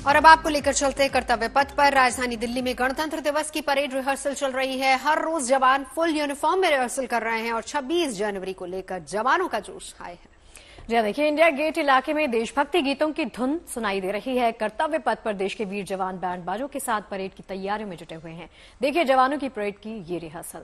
और अब आपको लेकर चलते हैं कर्तव्य पथ पर। राजधानी दिल्ली में गणतंत्र दिवस की परेड रिहर्सल चल रही है। हर रोज जवान फुल यूनिफॉर्म में रिहर्सल कर रहे हैं और 26 जनवरी को लेकर जवानों का जोश हाई है। जी देखिए, इंडिया गेट इलाके में देशभक्ति गीतों की धुन सुनाई दे रही है। कर्तव्य पथ पर देश के वीर जवान बैंड बाजों के साथ परेड की तैयारियों में जुटे हुए हैं। देखिए जवानों की परेड की ये रिहर्सल।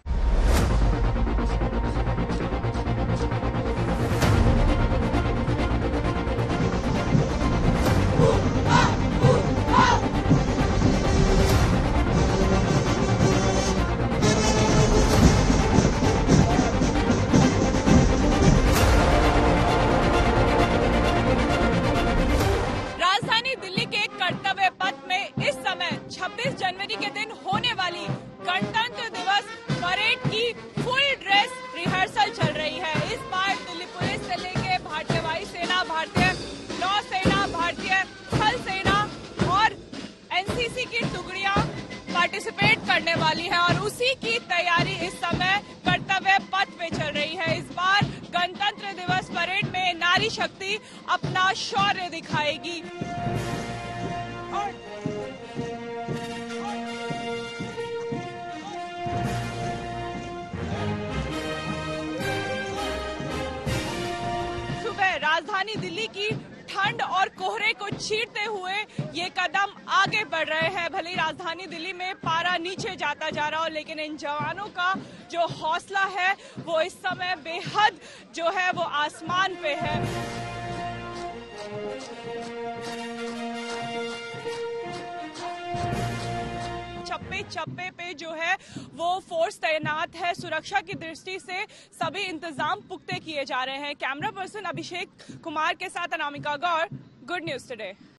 दिल्ली के कर्तव्य पथ में इस समय 26 जनवरी के दिन होने वाली गणतंत्र दिवस परेड की फुल ड्रेस रिहर्सल चल रही है। इस बार दिल्ली पुलिस से लेके भारतीय वायुसेना, भारतीय नौसेना, भारतीय थल सेना और एनसीसी की टुकड़ियां पार्टिसिपेट करने वाली है और उसी की तैयारी इस समय कर्तव्य पथ पे चल रही है। इस बार गणतंत्र दिवस परेड में नारी शक्ति अपना शौर्य दिखाएगी। सुबह राजधानी दिल्ली की ठंड और कोहरे को चीरते हुए ये कदम आगे बढ़ रहे हैं। भले ही राजधानी दिल्ली में पारा नीचे जाता जा रहा हो, लेकिन इन जवानों का जो हौसला है वो इस समय बेहद जो है वो आसमान पे है। चप्पे चप्पे पे जो है वो फोर्स तैनात है। सुरक्षा की दृष्टि से सभी इंतजाम पुख्ते किए जा रहे हैं। कैमरा पर्सन अभिषेक कुमार के साथ Anamika Gaur, good news today.